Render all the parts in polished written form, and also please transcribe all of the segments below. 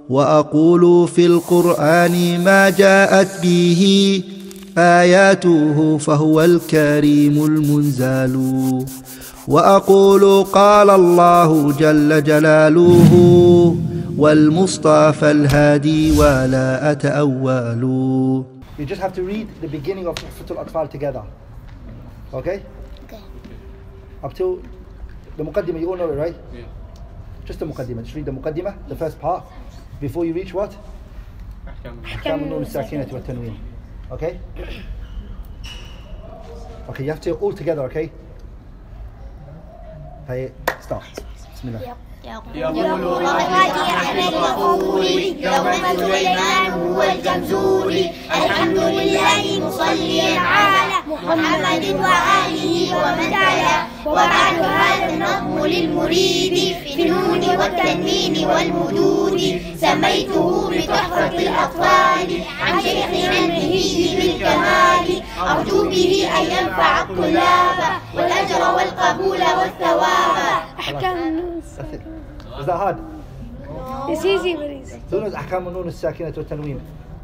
وأقول في القرآن ما جاءت به آياته فهو الكريم المنزال، وأقول قال الله جل جلاله والمصطفى الهادي ولا أتأول. You just have to read the beginning of Tuhfatul Atfal together. Okay? Okay. Up till the Muqaddimah, you all know it, right? Yeah. Just the Muqaddimah. Just read the Muqaddimah, the first part, before you reach what? أحكام النون الساكنة والتنوين. Okay? Okay, you have to all together, okay? Hey, start. Bismillah. يقول غادي أحمد الغفور يوم سليمان هو الجمزوري الحمد لله مصليا على محمد وآله ومن تلا. وبعد هذا النظم للمريد في النون والتنوين والمدود سميته بتحفة الأطفال عن شيخنا النهي بالكمال أرجو به أن ينفع الطلاب والأجر والقبول والثواب. أحكام النون. Is that hard? It's easy, but easy. Who knows أحكام النون الساكنة والتنوين?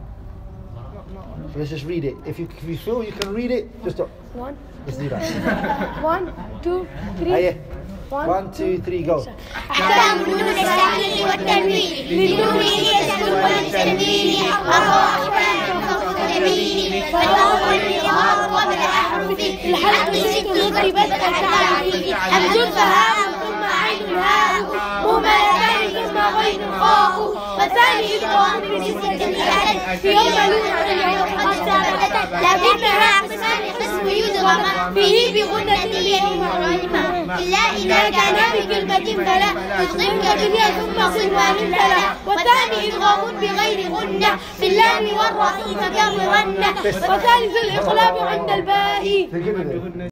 So let's just read it. If you feel you can read it, just stop. One. Let's do that. 1, 2, 3. Aye. 1, 2, 3, go. أحكام النون الساكنة والتنوين للنون هي سكون وللتنوين أربع أحكام خمس تنوين فالأول الإظهار قبل أحرف الحلق ست ضربت كالتعريف همز فهاء ثم عين هاء مهملتان ثم غين خاء والثاني إدغام بستة ألف في يوم الأولى قد سبقت لكنها قسمان قسم يدغم فيه بغنة اليوم غنيمة إلا إذا كان بكلمة فلا تدغم كدنيا ثم صنوان فلا. والثاني إدغام بغير غنة في اللام والراء فكم غنة. وثالث الإقلاب عند الباء.